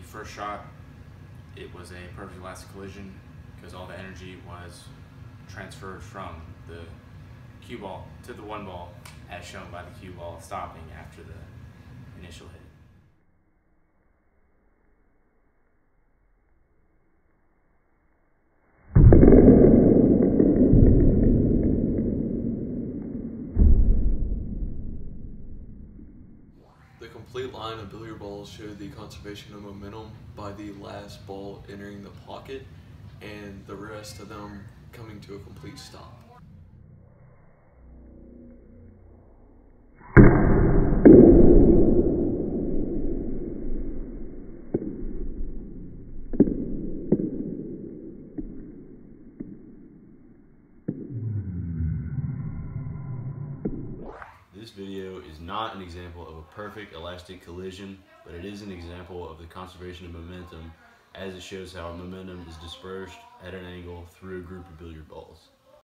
first shot, it was a perfect elastic collision because all the energy was transferred from the cue ball to the one ball, as shown by the cue ball stopping after the initial hit. The complete line of billiard balls showed the conservation of momentum by the last ball entering the pocket and the rest of them coming to a complete stop. This video is not an example of a perfect elastic collision, but it is an example of the conservation of momentum, as it shows how momentum is dispersed at an angle through a group of billiard balls.